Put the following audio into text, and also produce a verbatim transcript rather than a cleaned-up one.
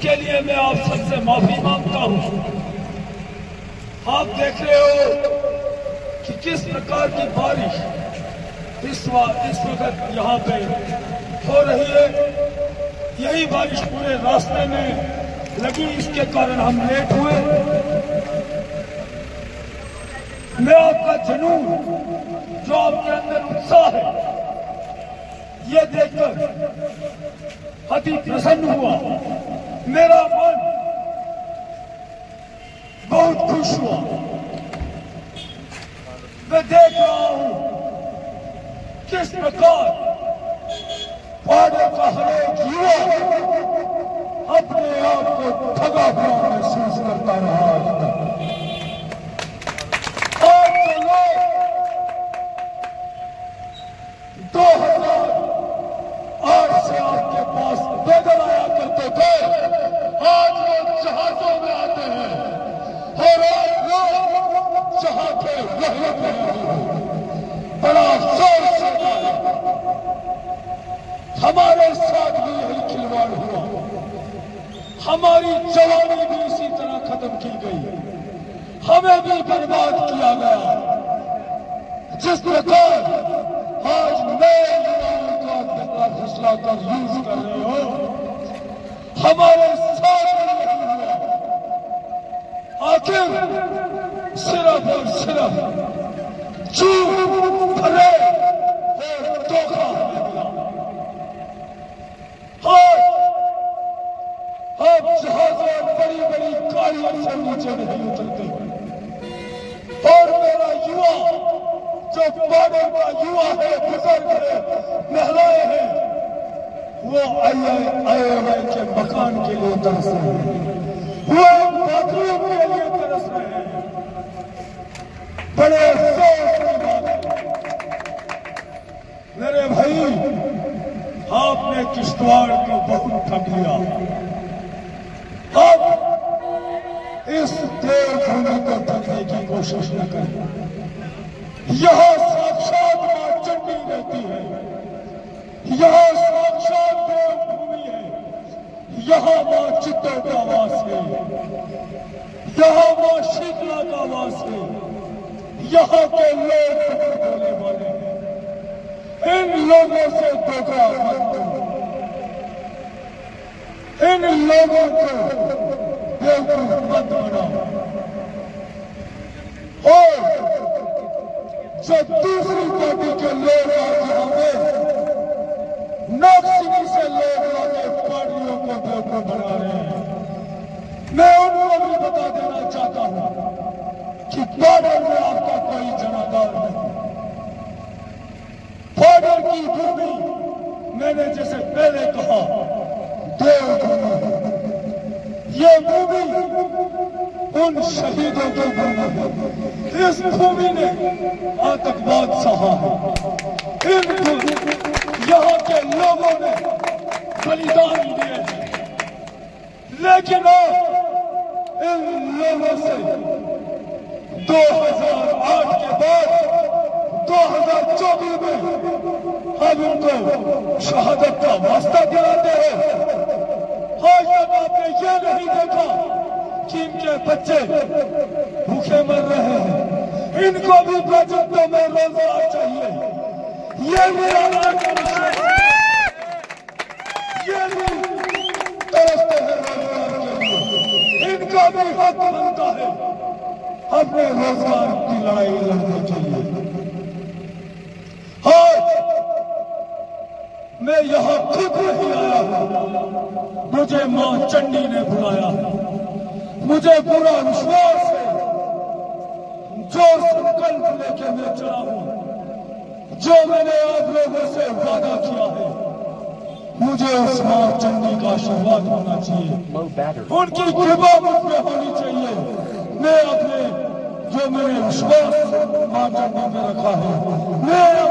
इसके लिए मैं आप सबसे माफी मांगता हूं। आप देख रहे हो कि किस प्रकार की बारिश इस वक्त इस वक्त यहाँ पे हो रही है। यही बारिश पूरे रास्ते में लगी, इसके कारण हम लेट हुए। मैं आपका जुनून, जो आपके अंदर उत्साह है, ये देखकर अति प्रसन्न हुआ। मेरा मन बहुत खुश हुआ। मैं देख रहा हूं किस प्रकार बॉर्डर का हर एक युवा अपने आप को ठगा हुआ महसूस करता रहा। आज जो लोग दो हजार आठ से आपके पास पैदल आया करते थे, आज लोग जहाजों में आते हैं और आज लोग जहां के रहने में बड़ा जोर से हमारे साथ भी यही खिलवाड़ हुआ। हमारी जवानी भी इसी तरह खत्म की गई, हमें भी बर्बाद किया गया। जिस प्रकार आज नए युवाओं का अपना फैसला कर यूज कर रहे हो, हमारे साथ भी यही हुआ। आखिर सिर्फ और सिर्फ झूठ, फरेब और धोखा हमें मिला। अब जहाजों और बड़ी बड़ी गाड़ियों से नीचे नहीं उतरते और मेरा युवा, जो बॉर्डर का युवा है, बुजुर्ग है, महिलाएं हैं, वो आए आए के मकान के लिए तरस रहे हैं, वो बाथरूम के लिए तरस रहे हैं। बड़े अफसोस की बात है मेरे भाई, आपने किश्तवाड़ को बहुत ठग लिया। अब इस देवभूमि को ठगने की कोशिश न करें। यहां साक्षात मां चंडी रहती है, यहां साक्षात देवभूमि है, यहां मां चित्तों का वास है, यहां मां शीतला का वास है, यहां के लोग बोले वाले हैं। इन लोगों से धोखा मत दो, इन लोगों को बेवकूफ मत बनाओ। और जब दूसरी पार्टी के लोग आज यहाँ पे नौकरी से लोग आगे पार्टियों को बेवकूफ बना रहे हैं, मैं उनको भी बता देना चाहता हूं कि बॉर्डर में आपका कोई जनाधार नहीं। बॉर्डर की भूमि, मैंने जैसे पहले कहा, देवभूमि है। ये भूमि उन शहीदों की भूमि है। इस भूमि ने आतंकवाद सहा है, इन यहाँ के लोगों ने बलिदान दिए हैं, लेकिन इन लोगों से दो हजार आठ के बाद दो हजार चौबीस में अब उनको शहादत का वास्ता दिलाते हैं। आज तक आपने ये नहीं देखा कि इनके बच्चे भूखे मर रहे हैं। इनको भी प्रोजेक्टों में रोजगार चाहिए। ये भी ये भी तरसते हैं रोजगार के लिए। इनका भी हक बनता है अपने रोजगार की लड़ाई लड़ने के लिए। आज मैं यहाँ खुद नहीं आया हूं, मुझे मां चंडी ने बुलाया। मुझे पूरा विश्वास है, जो संकल्प लेके मैं चला हूं, जो मैंने आप लोगों से वादा किया है, मुझे उस मां चंडी का आशीर्वाद होना चाहिए, उनकी कृपा मुझ पे होनी चाहिए। मैं अपने जो मैंने विश्वास मां चंडी में रखा है, मैं